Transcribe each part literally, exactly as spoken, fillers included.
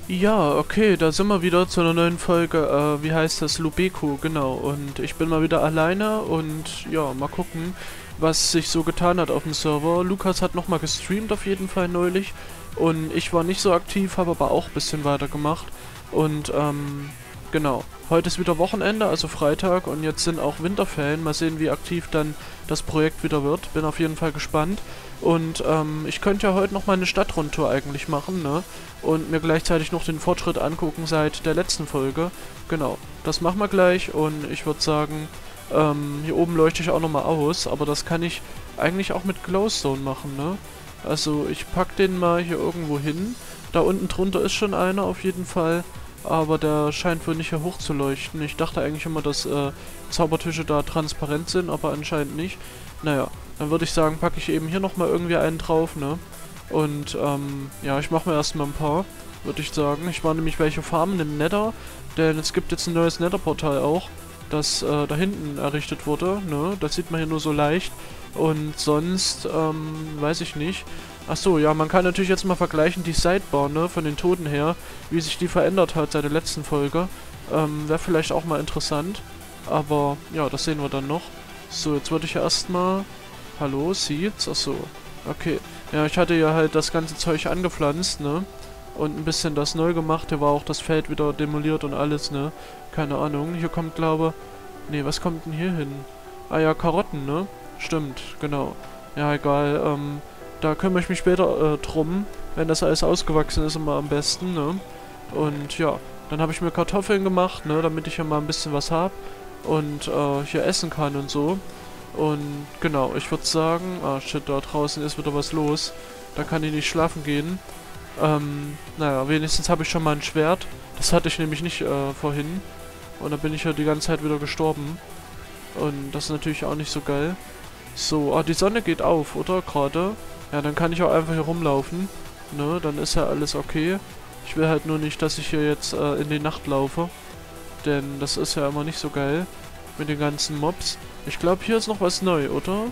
Ja, okay, da sind wir wieder zu einer neuen Folge, äh, wie heißt das, Lubeko, genau. Und ich bin mal wieder alleine und ja, mal gucken, was sich so getan hat auf dem Server. Lukas hat nochmal gestreamt auf jeden Fall neulich und ich war nicht so aktiv, habe aber auch ein bisschen weitergemacht. Und ähm, genau, heute ist wieder Wochenende, also Freitag und jetzt sind auch Winterferien. Mal sehen, wie aktiv dann das Projekt wieder wird. Bin auf jeden Fall gespannt. Und ähm, ich könnte ja heute noch mal eine Stadtrundtour eigentlich machen, ne? Und mir gleichzeitig noch den Fortschritt angucken seit der letzten Folge. Genau, das machen wir gleich und ich würde sagen, ähm, hier oben leuchte ich auch nochmal aus, aber das kann ich eigentlich auch mit Glowstone machen, ne? Also ich pack den mal hier irgendwo hin. Da unten drunter ist schon einer auf jeden Fall, aber der scheint wohl nicht hier hoch zu leuchten. Ich dachte eigentlich immer, dass äh, Zaubertische da transparent sind, aber anscheinend nicht. Naja, dann würde ich sagen, packe ich eben hier nochmal irgendwie einen drauf, ne? Und, ähm, ja, ich mache mir erstmal ein paar, würde ich sagen. Ich war nämlich welche farmen im Nether, denn es gibt jetzt ein neues Nether-Portal auch, das äh, da hinten errichtet wurde, ne? Das sieht man hier nur so leicht. Und sonst, ähm, weiß ich nicht. Achso, ja, man kann natürlich jetzt mal vergleichen, die Sidebar, ne, von den Toten her, wie sich die verändert hat seit der letzten Folge. Ähm, wäre vielleicht auch mal interessant. Aber, ja, das sehen wir dann noch. So, jetzt würde ich erstmal... Hallo, Seeds? Achso, okay. Ja, ich hatte ja halt das ganze Zeug angepflanzt, ne? Und ein bisschen das neu gemacht. Hier war auch das Feld wieder demoliert und alles, ne? Keine Ahnung. Hier kommt, glaube... Nee, was kommt denn hier hin? Ah ja, Karotten, ne? Stimmt, genau. Ja, egal. Ähm, da kümmere ich mich später äh, drum. Wenn das alles ausgewachsen ist, immer am besten, ne? Und ja, dann habe ich mir Kartoffeln gemacht, ne? Damit ich ja mal ein bisschen was habe. Und äh, hier essen kann und so. Und genau, ich würde sagen... Ah, shit, da draußen ist wieder was los. Da kann ich nicht schlafen gehen. Ähm, naja, wenigstens habe ich schon mal ein Schwert. Das hatte ich nämlich nicht äh, vorhin. Und da bin ich ja die ganze Zeit wieder gestorben. Und das ist natürlich auch nicht so geil. So, ah, die Sonne geht auf, oder? Gerade. Ja, dann kann ich auch einfach hier rumlaufen. Ne, dann ist ja alles okay. Ich will halt nur nicht, dass ich hier jetzt äh, in die Nacht laufe. Denn das ist ja immer nicht so geil. Mit den ganzen Mobs. Ich glaube, hier ist noch was neu, oder?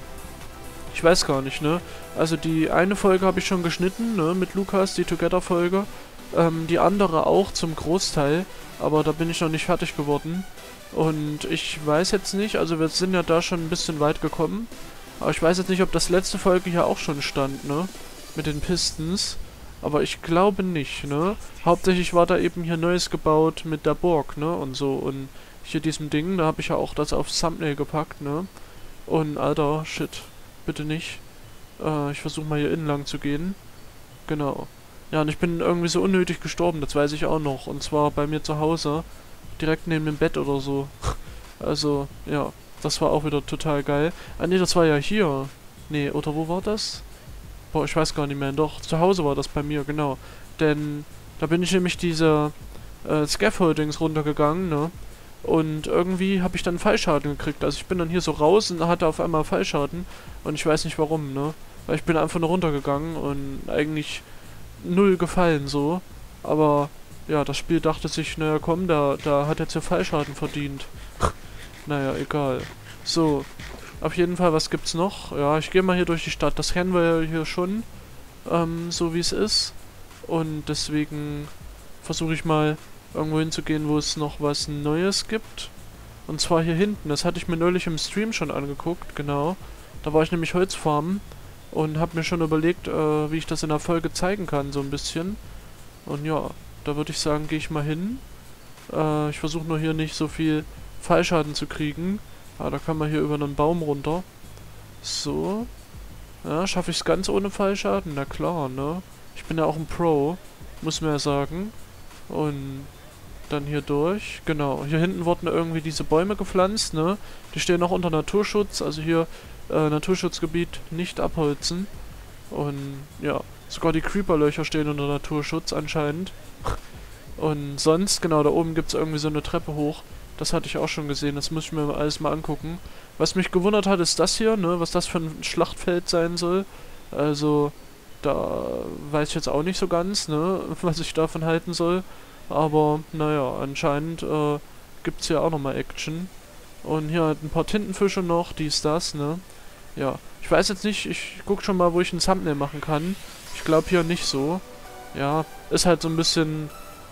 Ich weiß gar nicht, ne? Also die eine Folge habe ich schon geschnitten, ne? Mit Lukas, die Together-Folge. Ähm, die andere auch zum Großteil. Aber da bin ich noch nicht fertig geworden. Und ich weiß jetzt nicht, also wir sind ja da schon ein bisschen weit gekommen. Aber ich weiß jetzt nicht, ob das letzte Folge hier auch schon stand, ne? Mit den Pistons. Aber ich glaube nicht, ne? Hauptsächlich war da eben hier Neues gebaut mit der Burg, ne? Und so. Und hier diesem Ding, da habe ich ja auch das aufs Thumbnail gepackt, ne? Und, Alter, shit. Bitte nicht. Äh, ich versuche mal hier innen lang zu gehen. Genau. Ja, und ich bin irgendwie so unnötig gestorben, das weiß ich auch noch. Und zwar bei mir zu Hause. Direkt neben dem Bett oder so. Also, ja. Das war auch wieder total geil. Ah, nee, das war ja hier. Nee, oder wo war das? Boah, ich weiß gar nicht mehr. Doch, zu Hause war das bei mir, genau. Denn da bin ich nämlich diese äh, Scaffoldings runtergegangen, ne? Und irgendwie habe ich dann Fallschaden gekriegt. Also ich bin dann hier so raus und hatte auf einmal Fallschaden. Und ich weiß nicht warum, ne? Weil ich bin einfach nur runtergegangen und eigentlich null gefallen so. Aber ja, das Spiel dachte sich, naja komm, da, da hat jetzt ja Fallschaden verdient. Naja, egal. So, auf jeden Fall, was gibt's noch? Ja, ich gehe mal hier durch die Stadt. Das kennen wir ja hier schon, ähm, so wie es ist. Und deswegen versuche ich mal irgendwo hinzugehen, wo es noch was Neues gibt. Und zwar hier hinten. Das hatte ich mir neulich im Stream schon angeguckt, genau. Da war ich nämlich Holzfarmen und habe mir schon überlegt, äh, wie ich das in der Folge zeigen kann, so ein bisschen. Und ja, da würde ich sagen, gehe ich mal hin. Äh, ich versuche nur hier nicht so viel Fallschaden zu kriegen. Ah, da kann man hier über einen Baum runter. So. Ja, schaffe ich es ganz ohne Fallschaden? Na klar, ne? Ich bin ja auch ein Pro, muss man ja sagen. Und dann hier durch. Genau, hier hinten wurden irgendwie diese Bäume gepflanzt, ne? Die stehen noch unter Naturschutz, also hier äh, Naturschutzgebiet nicht abholzen. Und ja, sogar die Creeper-Löcher stehen unter Naturschutz anscheinend. Und sonst, genau, da oben gibt es irgendwie so eine Treppe hoch. Das hatte ich auch schon gesehen, das muss ich mir alles mal angucken. Was mich gewundert hat, ist das hier, ne? Was das für ein Schlachtfeld sein soll. Also, da weiß ich jetzt auch nicht so ganz, ne? Was ich davon halten soll. Aber, naja, anscheinend äh, gibt es hier auch nochmal Action. Und hier halt ein paar Tintenfische noch, dies, das, ne? Ja, ich weiß jetzt nicht, ich guck schon mal, wo ich ein Thumbnail machen kann. Ich glaube hier nicht so. Ja, ist halt so ein bisschen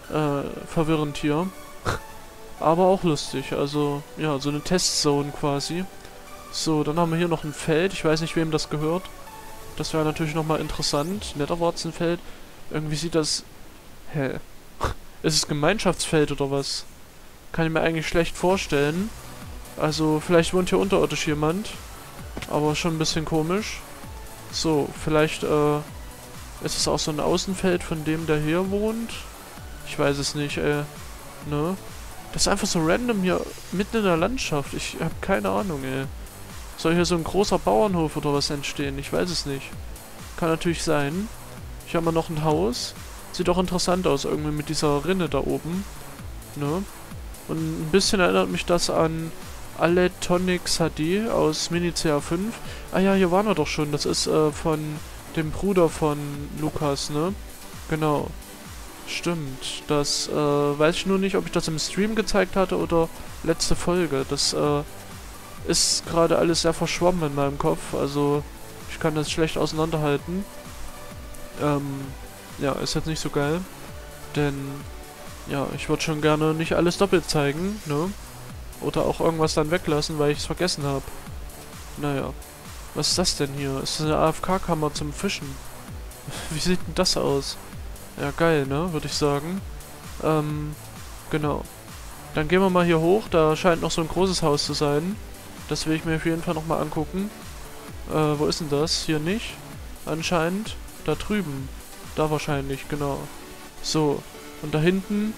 äh, verwirrend hier. Aber auch lustig, also, ja, so eine Testzone quasi. So, dann haben wir hier noch ein Feld, ich weiß nicht, wem das gehört. Das wäre natürlich nochmal interessant. Netherwarzenfeld. Irgendwie sieht das... Hä? Ist es Gemeinschaftsfeld oder was? Kann ich mir eigentlich schlecht vorstellen. Also, vielleicht wohnt hier unterirdisch jemand. Aber schon ein bisschen komisch. So, vielleicht, äh... ist es auch so ein Außenfeld von dem, der hier wohnt? Ich weiß es nicht, ey. Ne? Das ist einfach so random hier mitten in der Landschaft. Ich habe keine Ahnung, ey. Soll hier so ein großer Bauernhof oder was entstehen? Ich weiß es nicht. Kann natürlich sein. Hier haben wir noch ein Haus. Sieht auch interessant aus, irgendwie mit dieser Rinne da oben. Ne? Und ein bisschen erinnert mich das an Aletonics H D aus Mini C A fünf. Ah ja, hier waren wir doch schon. Das ist äh, von dem Bruder von Lukas, ne? Genau. Stimmt. Das äh, weiß ich nur nicht, ob ich das im Stream gezeigt hatte oder letzte Folge. Das äh, ist gerade alles sehr verschwommen in meinem Kopf. Also ich kann das schlecht auseinanderhalten. Ähm, ja, ist jetzt nicht so geil. Denn, ja, ich würde schon gerne nicht alles doppelt zeigen, ne? Oder auch irgendwas dann weglassen, weil ich es vergessen habe. Naja. Was ist das denn hier? Ist das eine A F K-Kammer zum Fischen? Wie sieht denn das aus? Ja, geil, ne? Würde ich sagen. Ähm, genau. Dann gehen wir mal hier hoch. Da scheint noch so ein großes Haus zu sein. Das will ich mir auf jeden Fall nochmal angucken. Äh, wo ist denn das? Hier nicht. Anscheinend. Da drüben. Da wahrscheinlich, genau. So. Und da hinten.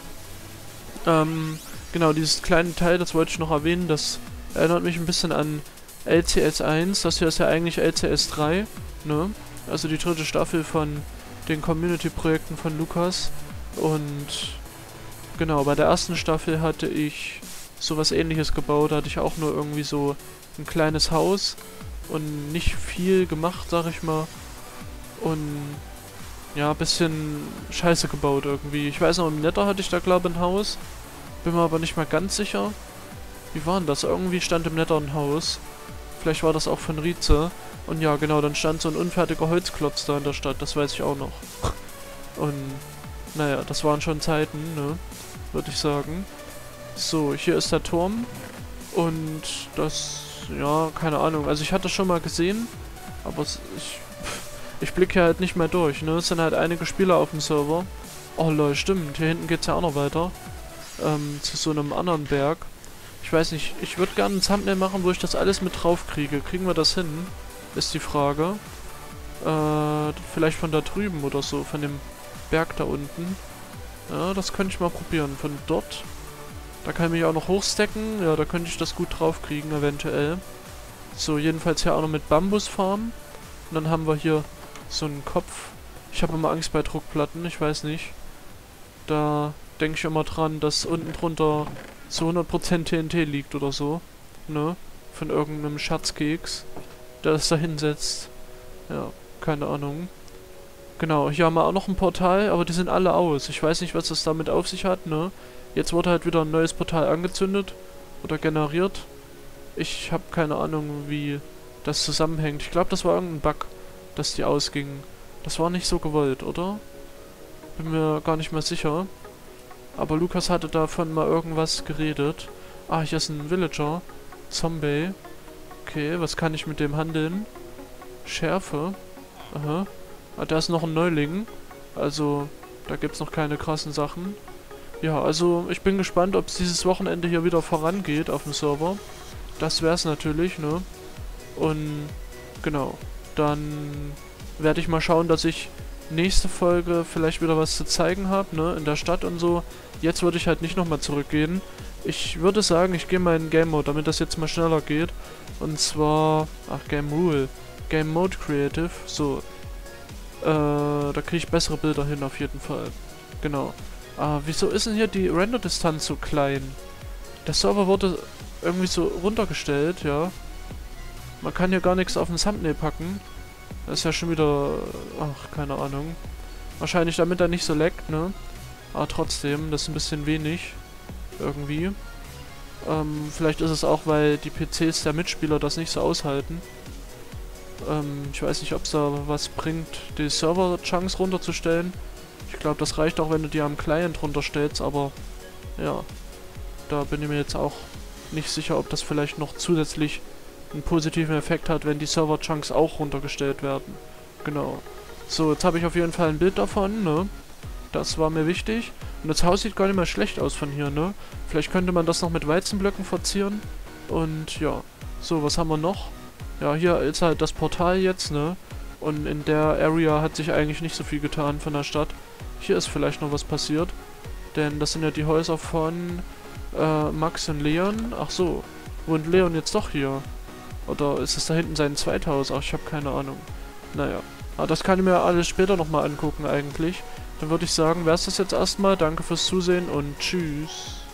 Ähm, genau, dieses kleine Teil, das wollte ich noch erwähnen. Das erinnert mich ein bisschen an L C S eins. Das hier ist ja eigentlich L C S drei. Ne? Also die dritte Staffel von den Community-Projekten von Lukas. Und genau, bei der ersten Staffel hatte ich sowas Ähnliches gebaut. Da hatte ich auch nur irgendwie so ein kleines Haus und nicht viel gemacht, sag ich mal. Und ja, ein bisschen scheiße gebaut irgendwie. Ich weiß noch, im Nether hatte ich da glaube ich ein Haus. Bin mir aber nicht mal ganz sicher. Wie war denn das? Irgendwie stand im Nether ein Haus. Vielleicht war das auch von Rize. Und ja, genau, dann stand so ein unfertiger Holzklotz da in der Stadt. Das weiß ich auch noch. Und naja, das waren schon Zeiten, ne? Würde ich sagen. So, hier ist der Turm. Und das, ja, keine Ahnung. Also ich hatte das schon mal gesehen. Aber es, ich, ich blicke hier halt nicht mehr durch, ne? Es sind halt einige Spieler auf dem Server. Oh lol, stimmt. Hier hinten geht's ja auch noch weiter. Ähm, zu so einem anderen Berg. Ich weiß nicht, ich würde gerne ein Thumbnail machen, wo ich das alles mit drauf kriege. Kriegen wir das hin? Ist die Frage. Äh, vielleicht von da drüben oder so, von dem Berg da unten. Ja, das könnte ich mal probieren. Von dort. Da kann ich mich auch noch hochstacken. Ja, da könnte ich das gut drauf kriegen, eventuell. So, jedenfalls hier auch noch mit Bambusfarm. Und dann haben wir hier so einen Kopf. Ich habe immer Angst bei Druckplatten, ich weiß nicht. Da denke ich immer dran, dass unten drunter zu hundert Prozent T N T liegt oder so. Ne? Von irgendeinem Schatzkeks, der das da hinsetzt. Ja, keine Ahnung. Genau, hier haben wir auch noch ein Portal, aber die sind alle aus. Ich weiß nicht, was das damit auf sich hat, ne? Jetzt wurde halt wieder ein neues Portal angezündet oder generiert. Ich habe keine Ahnung, wie das zusammenhängt. Ich glaube, das war irgendein Bug, dass die ausgingen. Das war nicht so gewollt, oder? Bin mir gar nicht mehr sicher. Aber Lukas hatte davon mal irgendwas geredet. Ah, hier ist ein Villager. Zombie. Okay, was kann ich mit dem handeln? Schärfe. Aha. Ah, da ist noch ein Neuling. Also, da gibt's noch keine krassen Sachen. Ja, also, ich bin gespannt, ob es dieses Wochenende hier wieder vorangeht auf dem Server. Das wär's natürlich, ne? Und, genau. Dann werde ich mal schauen, dass ich nächste Folge vielleicht wieder was zu zeigen habe, ne? In der Stadt und so. Jetzt würde ich halt nicht nochmal zurückgehen. Ich würde sagen, ich gehe mal in Game Mode, damit das jetzt mal schneller geht. Und zwar... Ach, Game Rule. Game Mode Creative. So. Äh, da kriege ich bessere Bilder hin auf jeden Fall. Genau. Ah, wieso ist denn hier die Render-Distanz so klein? Der Server wurde irgendwie so runtergestellt, ja. Man kann hier gar nichts auf den Thumbnail packen. Das ist ja schon wieder... Ach, keine Ahnung. Wahrscheinlich damit er nicht so leckt, ne? Aber trotzdem, das ist ein bisschen wenig. Irgendwie. Ähm, vielleicht ist es auch, weil die P Cs der Mitspieler das nicht so aushalten. Ähm, ich weiß nicht, ob es da was bringt, die Server-Chunks runterzustellen. Ich Ich glaube, das reicht auch, wenn du die am Client runterstellst, aber ja, da bin ich mir jetzt auch nicht sicher, ob das vielleicht noch zusätzlich einen positiven Effekt hat, wenn die Server-Chunks auch runtergestellt werden. Genau. So, jetzt habe ich auf jeden Fall ein Bild davon, ne? Das war mir wichtig. Und das Haus sieht gar nicht mal schlecht aus von hier, ne? Vielleicht könnte man das noch mit Weizenblöcken verzieren. Und ja. So, was haben wir noch? Ja, hier ist halt das Portal jetzt, ne? Und in der Area hat sich eigentlich nicht so viel getan von der Stadt. Hier ist vielleicht noch was passiert. Denn das sind ja die Häuser von äh, Max und Leon. Ach so. Wohnt Leon jetzt doch hier? Oder ist es da hinten sein Zweithaus? Ach, ich habe keine Ahnung. Naja. Aber das kann ich mir alles später nochmal angucken eigentlich. Dann würde ich sagen, wäre es das jetzt erstmal. Danke fürs Zusehen und tschüss.